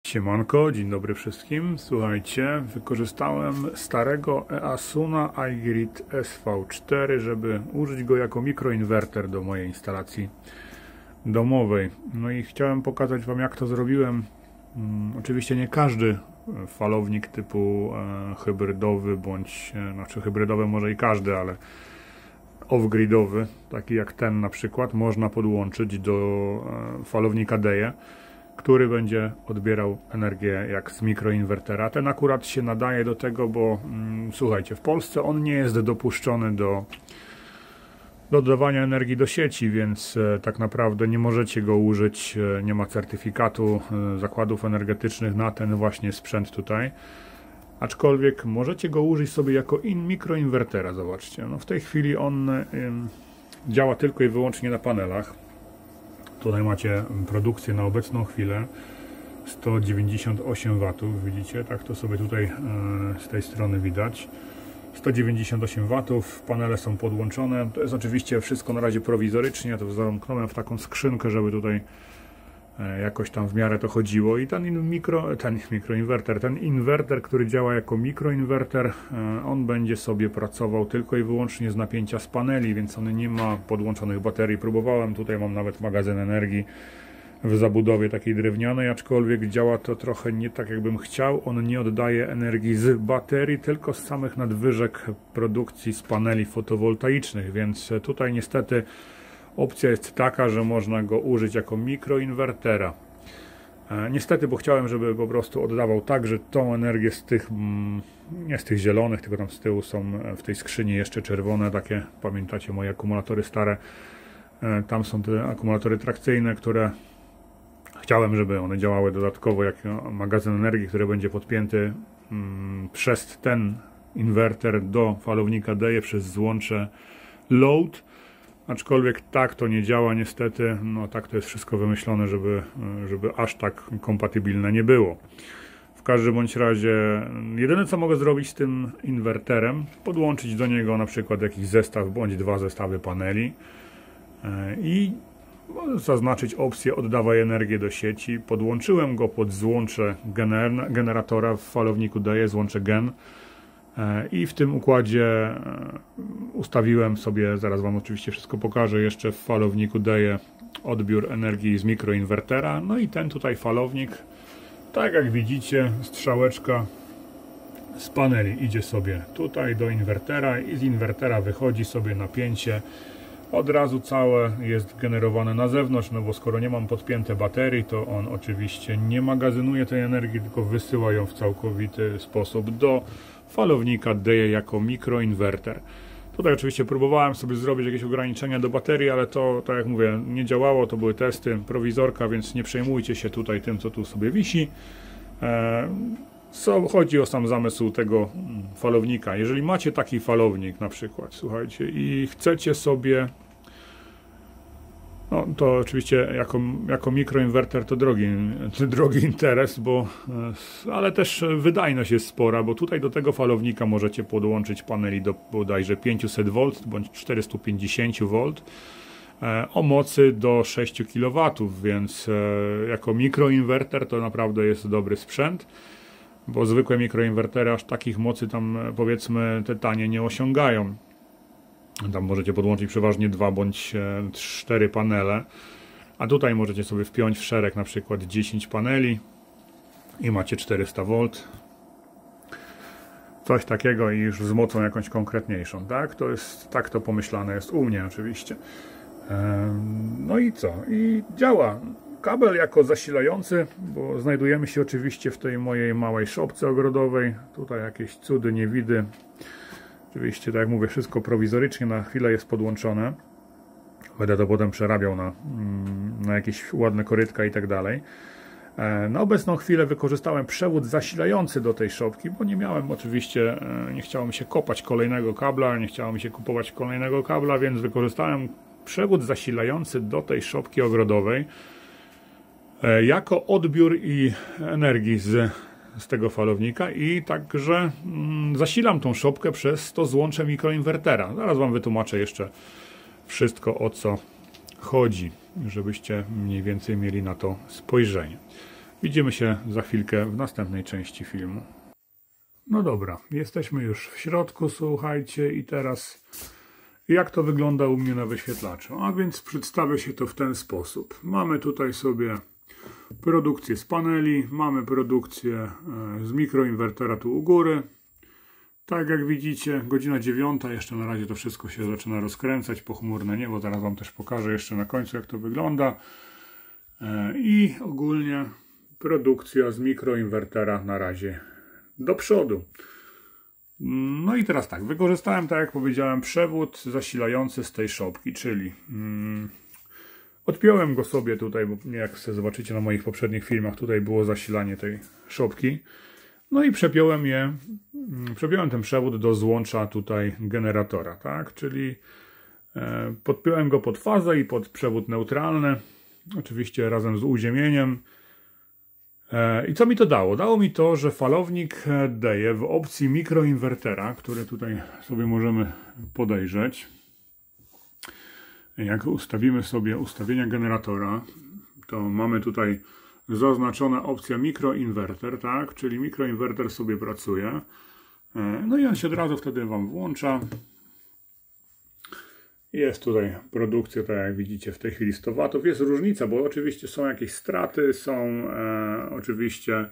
Siemanko, dzień dobry wszystkim. Słuchajcie, wykorzystałem starego Easuna iGrid SV4, żeby użyć go jako mikroinwerter do mojej instalacji domowej. No i chciałem pokazać Wam, jak to zrobiłem. Oczywiście nie każdy falownik typu hybrydowy, znaczy hybrydowy może i każdy, ale off-gridowy, taki jak ten na przykład, można podłączyć do falownika DEE, który będzie odbierał energię jak z mikroinwertera. Ten akurat się nadaje do tego, bo słuchajcie, w Polsce on nie jest dopuszczony do dodawania energii do sieci, więc tak naprawdę nie możecie go użyć, nie ma certyfikatu zakładów energetycznych na ten właśnie sprzęt tutaj. Aczkolwiek możecie go użyć sobie jako mikroinwertera, zobaczcie. No w tej chwili on działa tylko i wyłącznie na panelach. Tutaj macie produkcję na obecną chwilę 198 W, widzicie, tak to sobie tutaj z tej strony widać. 198 W, panele są podłączone. To jest oczywiście wszystko na razie prowizorycznie, to zamknąłem w taką skrzynkę, żeby tutaj jakoś tam w miarę to chodziło. I ten inwerter, który działa jako mikroinwerter, on będzie sobie pracował tylko i wyłącznie z napięcia z paneli, więc on nie ma podłączonych baterii. Próbowałem, tutaj mam nawet magazyn energii w zabudowie takiej drewnianej, aczkolwiek działa to trochę nie tak, jakbym chciał. On nie oddaje energii z baterii, tylko z samych nadwyżek produkcji z paneli fotowoltaicznych, więc tutaj niestety opcja jest taka, że można go użyć jako mikroinwertera. Niestety, bo chciałem, żeby po prostu oddawał także tą energię z tych, nie z tych zielonych, tylko tam z tyłu są w tej skrzyni jeszcze czerwone, takie, pamiętacie, moje akumulatory stare. Tam są te akumulatory trakcyjne, które chciałem, żeby one działały dodatkowo jako magazyn energii, który będzie podpięty przez ten inwerter do falownika DEE przez złącze load. Aczkolwiek tak to nie działa niestety, no tak to jest wszystko wymyślone, żeby aż tak kompatybilne nie było. W każdym bądź razie jedyne co mogę zrobić z tym inwerterem, podłączyć do niego na przykład jakiś zestaw bądź dwa zestawy paneli i zaznaczyć opcję oddawaj energię do sieci. Podłączyłem go pod złącze generatora w falowniku DEE, złącze gen. I w tym układzie ustawiłem sobie, zaraz Wam oczywiście wszystko pokażę, jeszcze w falowniku DEE odbiór energii z mikroinwertera. No i ten tutaj falownik, tak jak widzicie, strzałeczka z paneli idzie sobie tutaj do inwertera i z inwertera wychodzi sobie napięcie. Od razu całe jest generowane na zewnątrz, no bo skoro nie mam podpięte baterii, to on oczywiście nie magazynuje tej energii, tylko wysyła ją w całkowity sposób do falownika DEE jako mikroinwerter. Tutaj oczywiście próbowałem sobie zrobić jakieś ograniczenia do baterii, ale to, tak jak mówię, nie działało, to były testy, prowizorka, więc nie przejmujcie się tutaj tym, co tu sobie wisi. Chodzi o sam zamysł tego falownika. Jeżeli macie taki falownik na przykład, słuchajcie, i chcecie sobie, no to oczywiście jako mikroinwerter to drogi interes, ale też wydajność jest spora, bo tutaj do tego falownika możecie podłączyć paneli do bodajże 500 V bądź 450 V o mocy do 6 kW, więc jako mikroinwerter to naprawdę jest dobry sprzęt. Bo zwykłe mikroinwertery aż takich mocy tam, powiedzmy, te tanie nie osiągają. Tam możecie podłączyć przeważnie 2 bądź 4 panele, a tutaj możecie sobie wpiąć w szereg na przykład 10 paneli i macie 400 V. Coś takiego i już z mocą jakąś konkretniejszą, tak? To jest, tak to pomyślane jest u mnie oczywiście. No i co? I działa. Kabel jako zasilający, bo znajdujemy się oczywiście w tej mojej małej szopce ogrodowej. Tutaj jakieś cudy, niewidy. Oczywiście, tak jak mówię, wszystko prowizorycznie na chwilę jest podłączone. Będę to potem przerabiał na jakieś ładne korytka i tak dalej. Na obecną chwilę wykorzystałem przewód zasilający do tej szopki, bo nie miałem oczywiście, nie chciało mi się kopać kolejnego kabla, nie chciało mi się kupować kolejnego kabla, więc wykorzystałem przewód zasilający do tej szopki ogrodowej jako odbiór i energii z tego falownika i także zasilam tą szopkę przez to złącze mikroinwertera. Zaraz Wam wytłumaczę jeszcze wszystko, o co chodzi, żebyście mniej więcej mieli na to spojrzenie. Widzimy się za chwilkę w następnej części filmu. No dobra, jesteśmy już w środku, słuchajcie, i teraz jak to wygląda u mnie na wyświetlaczu? A więc przedstawia się to w ten sposób. Mamy tutaj sobie produkcję z paneli, mamy produkcję z mikroinwertera tu u góry. Tak jak widzicie, godzina 9, jeszcze na razie to wszystko się zaczyna rozkręcać, pochmurne niebo, zaraz Wam też pokażę jeszcze na końcu, jak to wygląda. I ogólnie produkcja z mikroinwertera na razie do przodu. No i teraz tak, wykorzystałem, tak jak powiedziałem, przewód zasilający z tej szopki, czyli odpiąłem go sobie tutaj, bo jak sobie zobaczycie na moich poprzednich filmach, tutaj było zasilanie tej szopki. No i przepiąłem ten przewód do złącza tutaj generatora, tak? Czyli podpiąłem go pod fazę i pod przewód neutralny, oczywiście razem z uziemieniem. I co mi to dało? Dało mi to, że falownik daje w opcji mikroinwertera, który tutaj sobie możemy podejrzeć. Jak ustawimy sobie ustawienia generatora, to mamy tutaj zaznaczona opcja mikroinwerter, tak? Czyli mikroinwerter sobie pracuje. No i on się od razu wtedy Wam włącza. Jest tutaj produkcja, tak jak widzicie w tej chwili 100 W. Jest różnica, bo oczywiście są jakieś straty, są oczywiście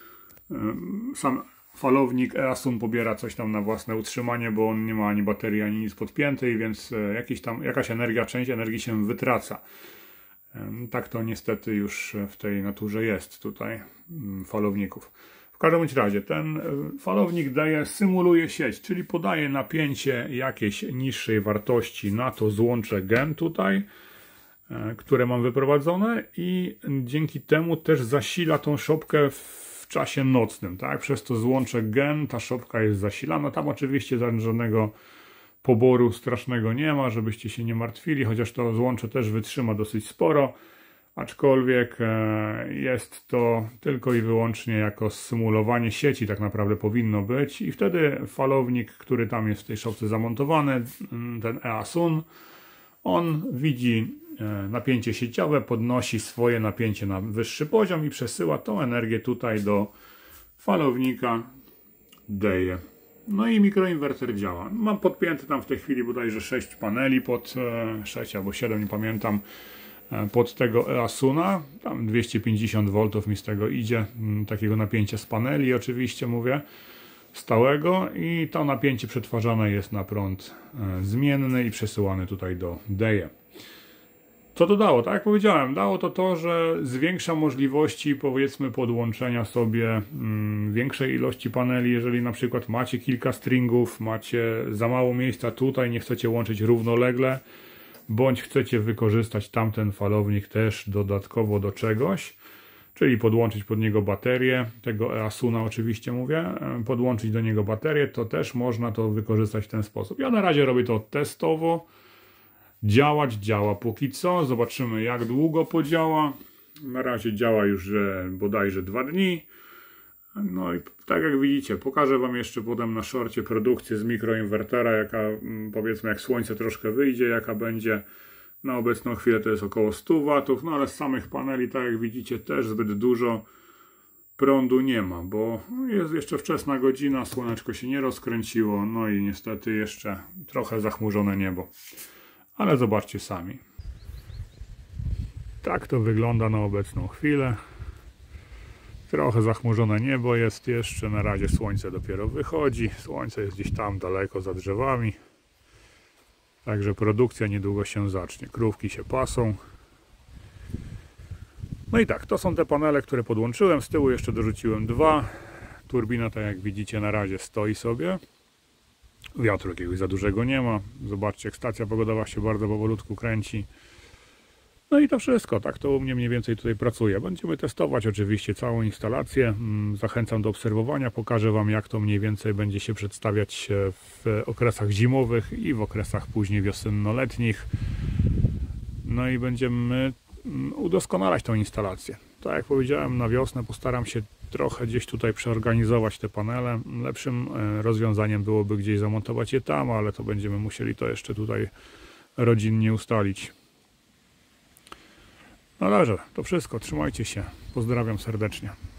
sam falownik EASUN pobiera coś tam na własne utrzymanie, bo on nie ma ani baterii, ani nic podpiętej, więc jakaś energia, część energii się wytraca. Tak to niestety już w tej naturze jest tutaj falowników. W każdym razie ten falownik symuluje sieć, czyli podaje napięcie jakiejś niższej wartości na to złącze gen tutaj, które mam wyprowadzone, i dzięki temu też zasila tą szopkę w czasie nocnym, tak? Przez to złącze gen ta szopka jest zasilana. Tam oczywiście żadnego poboru strasznego nie ma, żebyście się nie martwili, chociaż to złącze też wytrzyma dosyć sporo. Aczkolwiek jest to tylko i wyłącznie jako symulowanie sieci, tak naprawdę powinno być, i wtedy falownik, który tam jest w tej szopce zamontowany, ten EASUN, on widzi napięcie sieciowe, podnosi swoje napięcie na wyższy poziom i przesyła tą energię tutaj do falownika DEJE. No i mikroinwerter działa. Mam podpięty tam w tej chwili bodajże 6 paneli, 6 albo 7, nie pamiętam, pod tego EASUNa, tam 250 V mi z tego idzie, takiego napięcia z paneli oczywiście mówię, stałego, i to napięcie przetwarzane jest na prąd zmienny i przesyłane tutaj do DEJE. Co to dało? Tak jak powiedziałem, dało to, że zwiększa możliwości, powiedzmy, podłączenia sobie większej ilości paneli. Jeżeli na przykład macie kilka stringów, macie za mało miejsca tutaj, nie chcecie łączyć równolegle, bądź chcecie wykorzystać tamten falownik też dodatkowo do czegoś, czyli podłączyć pod niego baterię, tego EASUNa oczywiście mówię, podłączyć do niego baterię, to też można to wykorzystać w ten sposób. Ja na razie robię to testowo. Działa póki co, zobaczymy jak długo podziała. Na razie działa już bodajże 2 dni. No i tak jak widzicie, pokażę Wam jeszcze potem na szorcie produkcję z mikroinwertera, jaka, powiedzmy, jak słońce troszkę wyjdzie, jaka będzie. Na obecną chwilę to jest około 100 W, no ale z samych paneli, tak jak widzicie, też zbyt dużo prądu nie ma, bo jest jeszcze wczesna godzina, słoneczko się nie rozkręciło, no i niestety jeszcze trochę zachmurzone niebo. Ale zobaczcie sami. Tak to wygląda na obecną chwilę. Trochę zachmurzone niebo jest jeszcze, na razie słońce dopiero wychodzi. Słońce jest gdzieś tam daleko za drzewami. Także produkcja niedługo się zacznie. Krówki się pasą. No i tak, to są te panele, które podłączyłem. Z tyłu jeszcze dorzuciłem 2. Turbina, tak jak widzicie, na razie stoi sobie. Wiatru jakiegoś za dużego nie ma. Zobaczcie, jak stacja pogodowa się bardzo powolutku kręci. No i to wszystko, tak to u mnie mniej więcej tutaj pracuje. Będziemy testować oczywiście całą instalację. Zachęcam do obserwowania. Pokażę Wam, jak to mniej więcej będzie się przedstawiać w okresach zimowych i w okresach później wiosenno-letnich. No i będziemy udoskonalać tą instalację. Tak jak powiedziałem, na wiosnę postaram się trochę gdzieś tutaj przeorganizować te panele. Lepszym rozwiązaniem byłoby gdzieś zamontować je tam, ale to będziemy musieli to jeszcze tutaj rodzinnie ustalić. No dobrze, to wszystko. Trzymajcie się. Pozdrawiam serdecznie.